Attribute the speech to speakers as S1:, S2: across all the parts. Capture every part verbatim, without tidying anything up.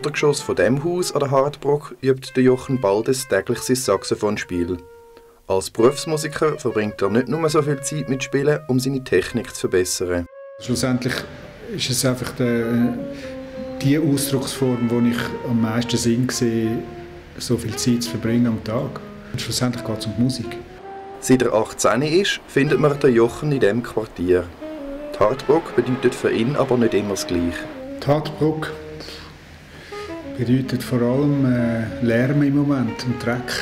S1: Untergeschoss von dem Haus an der Hardbrook übt der Jochen Baldes täglich sein Saxophonspiel. Als Berufsmusiker verbringt er nicht nur so viel Zeit mit Spielen, um seine Technik zu verbessern.
S2: Schlussendlich ist es einfach die, die Ausdrucksform, die ich am meisten Sinn sehe, so viel Zeit zu verbringen am Tag. Und schlussendlich geht es um die Musik.
S1: Seit er achtzehn ist, findet man den Jochen in diesem Quartier. Die Hardbrook bedeutet für ihn aber nicht immer das Gleiche.
S2: Die Hardbrook bedeutet vor allem äh, Lärm im Moment und Dreck.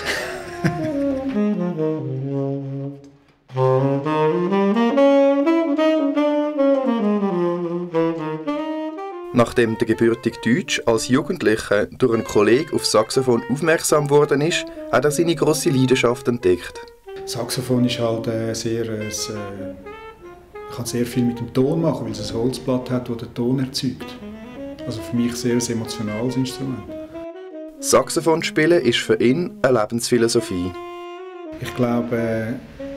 S1: Nachdem der gebürtige Deutsch als Jugendlicher durch einen Kollegen auf Saxophon aufmerksam geworden ist, hat er seine grosse Leidenschaft entdeckt.
S2: Saxophon ist halt äh, sehr, äh, kann sehr viel mit dem Ton machen, weil es ein Holzblatt hat, das den Ton erzeugt. Also für mich sehr ein emotionales Instrument.
S1: Saxophon spielen ist für ihn eine Lebensphilosophie.
S2: Ich glaube, äh,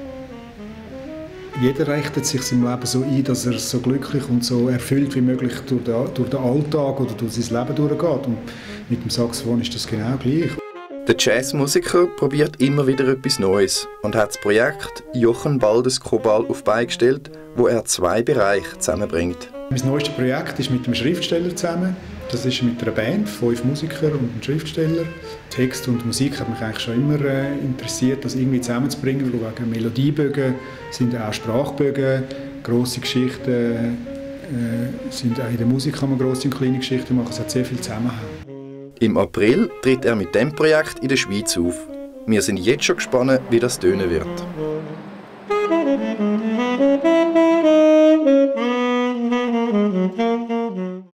S2: jeder richtet sich im Leben so ein, dass er so glücklich und so erfüllt wie möglich durch den, durch den Alltag oder durch sein Leben durchgeht. Und mit dem Saxophon ist das genau gleich.
S1: Der Jazzmusiker probiert immer wieder etwas Neues und hat das Projekt Jochen Baldes Chobal auf die Beine gestellt, wo er zwei Bereiche zusammenbringt.
S2: Mein neuestes Projekt ist mit einem Schriftsteller zusammen. Das ist mit einer Band, fünf Musiker und einem Schriftsteller. Text und Musik hat mich eigentlich schon immer äh, interessiert, das irgendwie zusammenzubringen. Wegen Melodiebögen sind auch Sprachbögen, grosse Geschichten äh, sind auch in der Musik kann man grosse und kleine Geschichten machen. Es hat sehr viel Zusammenhang.
S1: Im April tritt er mit diesem Projekt in der Schweiz auf. Wir sind jetzt schon gespannt, wie das tönen wird.